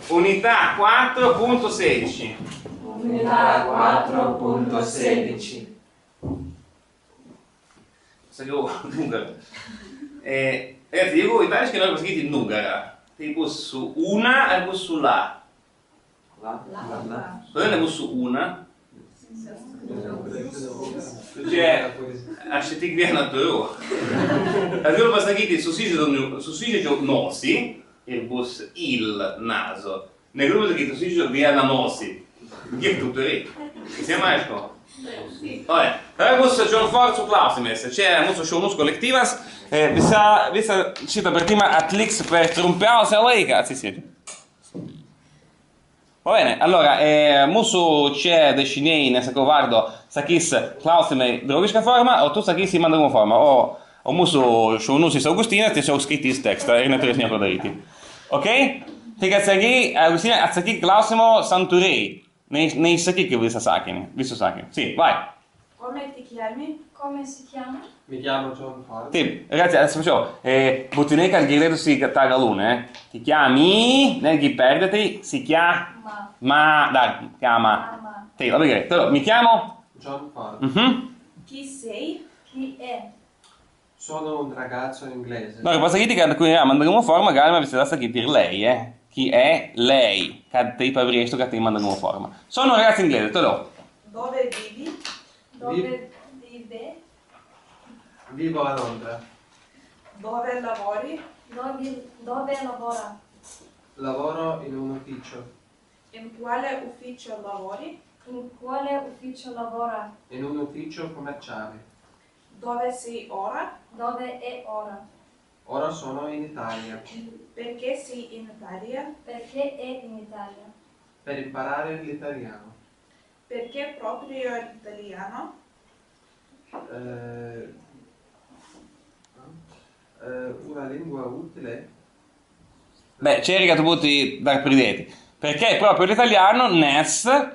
Unità 4.16. Unità 4.16. Dunque, ragazzi, io in Italia scrivo scritti in ungara. Tipo su una e poi su la. Cosa ne su una? Cioè, a scegliere che viene a due. Allora basta che sussidio nosi e bus il naso. Nel gruppo che sussidio viene a nosi. Che è tutto lì. Siamo a esco. Vabbè, rebus John Forzu Clausimes, c'è molto show nus collectivas, visa cita per prima atlix per trumpeao se lei cazzi siete. Va bene, allora, musu c'è de cinei nel covardo sakis Clausime drogiska forma, o tu sakis in mandarumo forma, o musu show nus is Augustina, ti sono scritti in text, e ne tre prodariti. Ok? Tigazaghi, Augustina, azzaki Clausimo Santurei. Nei sacchi che vi sacchi, sì, vai. Come ti chiami? Come si chiama? Mi chiamo John Ford. Sì, ragazzi, adesso facciamo. Bottineca il grido si taga l'une. Ti chiami, nel chi perditi, si chiama. Dai, chiama. Sì, va bene. Allora, mi chiamo? John Ford. Chi sei? Chi è? Sono un ragazzo inglese. No, che passa che qui manderemo forma, magari ma vi sarà sta dire lei, Chi è lei? Che ti pavriesto che ti manderemo forma. Sono un ragazzo inglese, te lo. Dove vivi? Dove vive? Vivo a Londra. Dove lavori? Dove lavora? Lavoro in un ufficio. In quale ufficio lavori? In quale ufficio lavora? In un ufficio commerciale. Dove sei ora? Dove è ora? Ora sono in Italia. Perché sei in Italia? Perché è in Italia? Per imparare l'italiano. Perché proprio l'italiano? Una lingua utile. Beh, c'è rigato butti da predeti. Perché è proprio l'italiano, nes.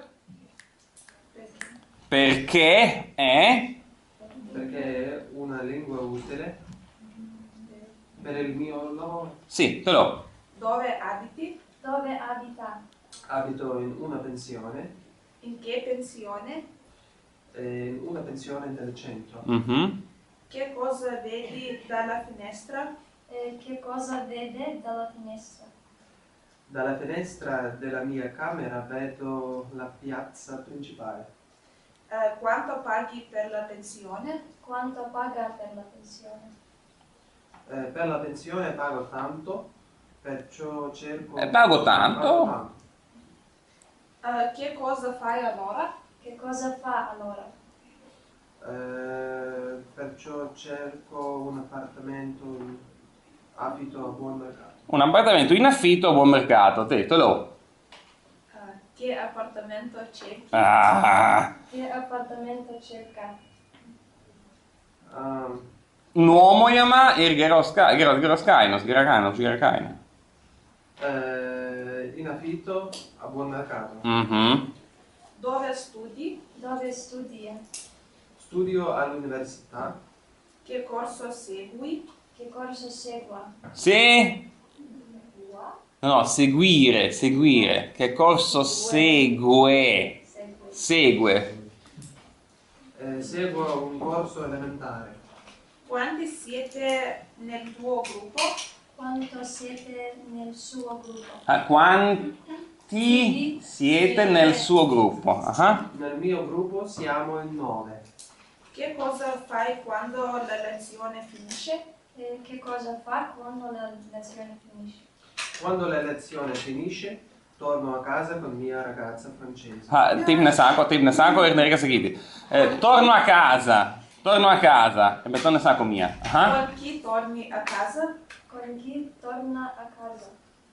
Perché è. Perché è una lingua utile per il mio lavoro. Sì, te lo. Dove abiti? Dove abita? Abito in una pensione. In che pensione? In una pensione del centro. Che cosa vedi dalla finestra? Che cosa vede dalla finestra? Dalla finestra della mia camera vedo la piazza principale. Quanto paghi per la pensione? Quanto paga per la pensione? Per la pensione pago tanto, perciò cerco... pago tanto? Che cosa fai allora? Che cosa fa allora? Perciò cerco un appartamento in affitto a buon mercato. Un appartamento in affitto a buon mercato, te lo. Che appartamento cerchi? Che appartamento cerca? Un uomo chiama il Geroskaino. In affitto a buon mercato. Dove studi? Dove studia? Studio all'università. Che corso segui? Che corso segua? Sì? No, seguire. Che corso segue? Segue. Seguo un corso elementare. Quanti siete nel tuo gruppo? Quanto siete nel suo gruppo? Quanti siete nel suo gruppo? Nel mio gruppo siamo in 9. Che cosa fai quando la lezione finisce? Che cosa fa quando la lezione finisce? Quando la lezione finisce, torno a casa con mia ragazza francese. Tip ne sacco e ne riga seguiti. Torno a casa. E beton ne sacco mia. Con chi torni a casa? Con chi torna a casa?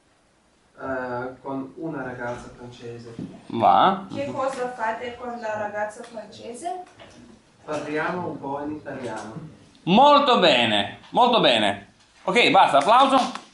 Con una ragazza francese. Va. Che cosa fate con la ragazza francese? Parliamo un po' in italiano. Molto bene. Ok, basta, applauso.